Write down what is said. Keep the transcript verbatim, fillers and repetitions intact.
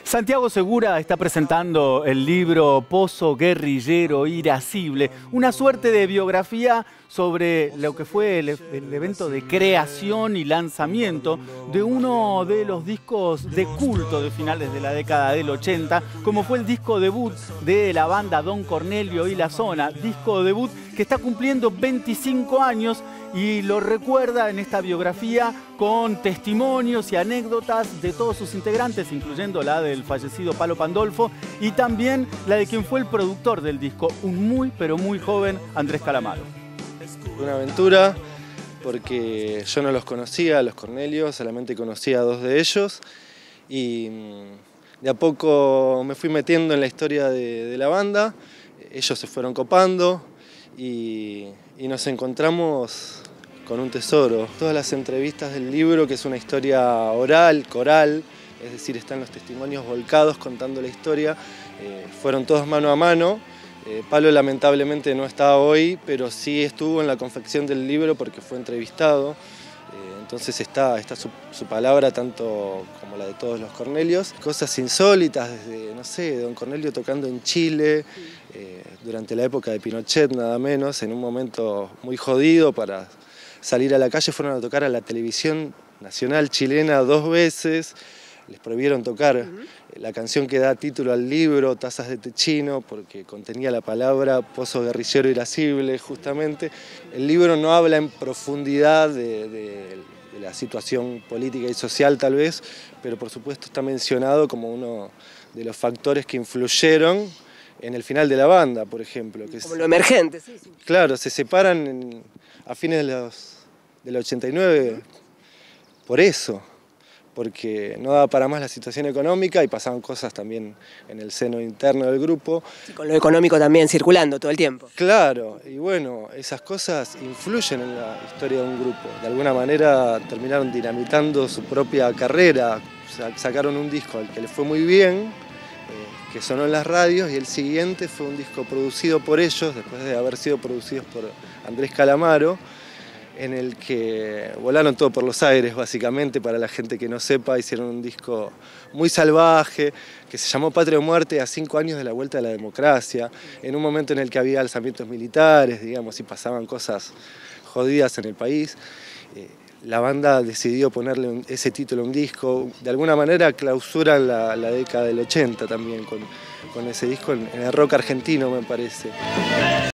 Santiago Segura está presentando el libro Pozo Guerrillero Irascible, una suerte de biografía sobre lo que fue el, el evento de creación y lanzamiento de uno de los discos de culto de finales de la década del ochenta, como fue el disco debut de la banda Don Cornelio y la Zona, disco debut que está cumpliendo veinticinco años y lo recuerda en esta biografía con testimonios y anécdotas de todos sus integrantes, incluyendo la del fallecido Palo Pandolfo y también la de quien fue el productor del disco, un muy pero muy joven Andrés Calamaro. Una aventura porque yo no los conocía, a los Cornelios, solamente conocía a dos de ellos y de a poco me fui metiendo en la historia de, de la banda, ellos se fueron copando y, y nos encontramos con un tesoro. Todas las entrevistas del libro, que es una historia oral, coral, es decir, están los testimonios volcados contando la historia, eh, fueron todos mano a mano. Eh, Palo lamentablemente no está hoy, pero sí estuvo en la confección del libro porque fue entrevistado. Eh, entonces está, está su, su palabra tanto como la de todos los Cornelios. Cosas insólitas, desde, no sé, Don Cornelio tocando en Chile, eh, durante la época de Pinochet nada menos, en un momento muy jodido para salir a la calle, fueron a tocar a la televisión nacional chilena dos veces. Les prohibieron tocar uh-huh. la canción que da título al libro, Tazas de Techino, porque contenía la palabra Pozo Guerrillero Irascible, justamente. El libro no habla en profundidad de, de, de la situación política y social, tal vez, pero por supuesto está mencionado como uno de los factores que influyeron en el final de la banda, por ejemplo. Que como es, lo emergente, sí, sí. Claro, se separan en, a fines de los, del ochenta y nueve uh-huh. por eso. Porque no daba para más la situación económica y pasaban cosas también en el seno interno del grupo. Sí, con lo económico también circulando todo el tiempo. Claro, y bueno, esas cosas influyen en la historia de un grupo. De alguna manera terminaron dinamitando su propia carrera. Sacaron un disco al que le fue muy bien, eh, que sonó en las radios, y el siguiente fue un disco producido por ellos, después de haber sido producidos por Andrés Calamaro, en el que volaron todo por los aires, básicamente, para la gente que no sepa. Hicieron un disco muy salvaje, que se llamó Patria o Muerte, a cinco años de la vuelta a la democracia, en un momento en el que había alzamientos militares, digamos, y pasaban cosas jodidas en el país. Eh, la banda decidió ponerle ese título a un disco, de alguna manera clausuran la, la década del ochenta también, con, con ese disco en, en el rock argentino, me parece.